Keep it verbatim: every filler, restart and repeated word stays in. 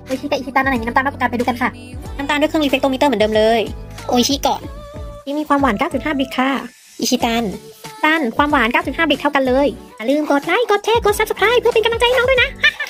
โออิชิกับอิชิตันอันไหนมีน้ำตาลมากกว่ากันไปดูกันค่ะน้ำตาลด้วยเครื่องรีเฟกโตมิเตอร์เหมือนเดิมเลยโออิชิก่อนนี่มีความหวาน เก้าจุดห้า บริกค่ะอิชิตันตันความหวาน เก้าจุดห้า บริกเท่ากันเลยอย่าลืมกดไลค์กดแชร์กด ซับสไครบ์ เพื่อเป็นกำลังใจให้น้องด้วยนะ